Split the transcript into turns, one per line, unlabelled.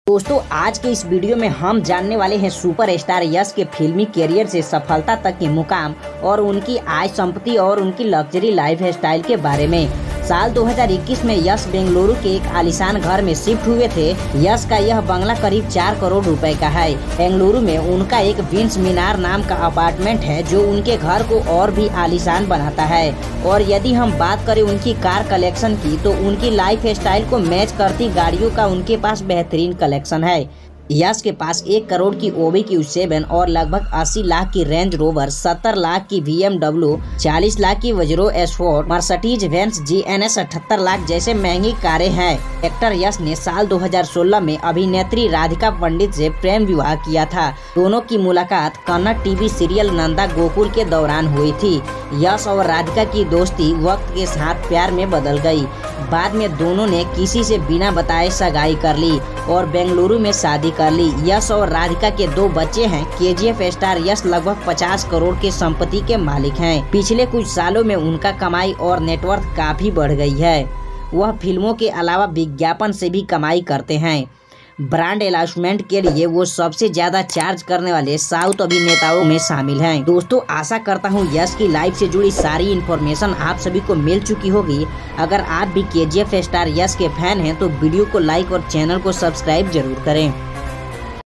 दोस्तों आज के इस वीडियो में हम जानने वाले हैं सुपर स्टार यश के फिल्मी करियर से सफलता तक के मुकाम और उनकी आय संपत्ति और उनकी लग्जरी लाइफ स्टाइल के बारे में। साल 2021 में यश बेंगलुरु के एक आलीशान घर में शिफ्ट हुए थे। यश का यह बंगला करीब 4 करोड़ रुपए का है। बेंगलुरु में उनका एक विंस मीनार नाम का अपार्टमेंट है जो उनके घर को और भी आलीशान बनाता है। और यदि हम बात करें उनकी कार कलेक्शन की तो उनकी लाइफ स्टाइल को मैच करती गाड़ियों का उनके पास बेहतरीन कलेक्शन है। यश के पास 1 करोड़ की ओबी Q7 और लगभग 80 लाख की रेंज रोवर, 70 लाख की BMW, 40 लाख की वज्रो एस्फोर्ड, मर्सिडीज बेंज GNS 78 लाख जैसे महंगी कारें हैं। एक्टर यश ने साल 2016 में अभिनेत्री राधिका पंडित से प्रेम विवाह किया था। दोनों की मुलाकात कन्नड़ टीवी सीरियल नंदा गोकुल के दौरान हुई थी। यश और राधिका की दोस्ती वक्त के साथ प्यार में बदल गई। बाद में दोनों ने किसी से बिना बताए सगाई कर ली और बेंगलुरु में शादी कर ली। यश और राधिका के 2 बच्चे हैं। KGF स्टार यश लगभग 50 करोड़ के संपत्ति के मालिक हैं। पिछले कुछ सालों में उनका कमाई और नेटवर्थ काफी बढ़ गई है। वह फिल्मों के अलावा विज्ञापन से भी कमाई करते हैं। ब्रांड एलाउंसमेंट के लिए वो सबसे ज्यादा चार्ज करने वाले साउथ अभिनेताओं में शामिल हैं। दोस्तों आशा करता हूँ यश की लाइफ से जुड़ी सारी इन्फॉर्मेशन आप सभी को मिल चुकी होगी। अगर आप भी KGF स्टार यश के फैन हैं तो वीडियो को लाइक और चैनल को सब्सक्राइब जरूर करें।